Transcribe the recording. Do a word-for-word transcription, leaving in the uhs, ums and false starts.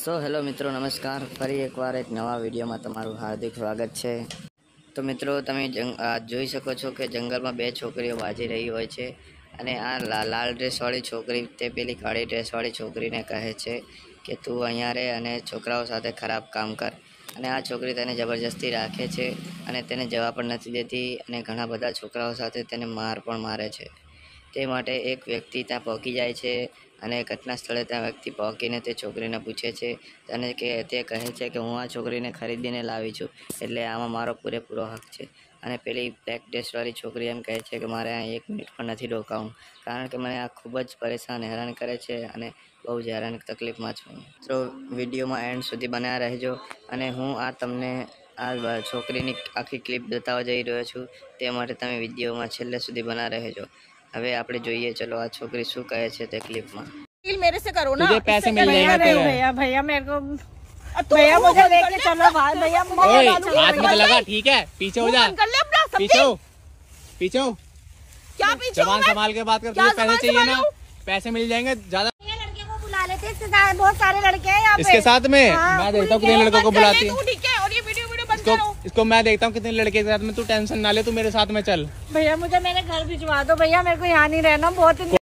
So hello મિત્રો, નમસ્કાર. ફરી એકવાર એક નવા વિડીયોમાં તમારું હાર્દિક સ્વાગત છે. તો મિત્રો, તમે જંગ જોઈ શકો છો કે જંગલમાં બે છોકરીઓ બાજી રહી હોય છે અને આ લાલ ડ્રેસવાળી છોકરી તે પેલી કાળી ડ્રેસવાળી છોકરીને કહે છે કે તું અહીંયા રહે અને છોકરાઓ સાથે ખરાબ કામ કર. અને આ છોકરી તેને જબરજસ્તી રાખે છે અને તેને જવા પણ નથી દેતી અને ઘણા બધા છોકરાઓ સાથે તેને માર પણ મારે છે. તે માટે એક વ્યક્તિ ત્યાં પહોંચી જાય છે અને ઘટના સ્થળે ત્યાં વ્યક્તિ પહોંચીને તે છોકરીને પૂછે છે અને કે તે કહે છે કે હું આ છોકરીને ખરીદીને લાવી છું, એટલે આમાં મારો પૂરેપૂરો હક છે. અને પેલી બ્લેક ડ્રેસવાળી છોકરી એમ કહે છે કે મારે આ એક મિનિટ પણ નથી રોકાવું, કારણ કે મને આ ખૂબ જ પરેશાન હેરાન કરે છે અને બહુ જ હેરાન તકલીફમાં છું. તો વિડીયોમાં એન્ડ સુધી બન્યા રહેજો અને હું આ તમને આ છોકરીની આખી ક્લિપ બતાવવા જઈ રહ્યો છું, તે માટે તમે વિડીયોમાં છેલ્લે સુધી બના રહેજો. હવે આપણે જોઈએ, ચલો આ છોકરી શું કહે છે તે ક્લિપમાં. मेरे से करो ना, तुझे पैसे मिल जाएंगे तेरे। भैया भैया मेरे को भैया मुझे लेके चलो भाई, भैया ओए, हाथ में तो लगा, ठीक है, पीछे हो जा, कर ले अपना सब पीछे हो, पीछे हो, क्या पीछे जबान संभाल के बात कर, तुझे पैसे चाहिए ना, पैसे मिल जाएंगे ज्यादा। लड़के को बुला लेते, इसके साथ बहुत सारे लड़के हैं यहाँ पे। इसके साथ में मैं देखता हूँ कितने लड़कों को बुलाती है। ठीक है, और ये वीडियो वीडियो बंद इसको करो। इसको मैं देखता हूँ कितने लड़के के साथ में, तू टेंशन ना ले, तू मेरे साथ में चल। भैया मुझे मेरे घर भिजवा दो भैया, मेरे को यहाँ नहीं रहना, बहुत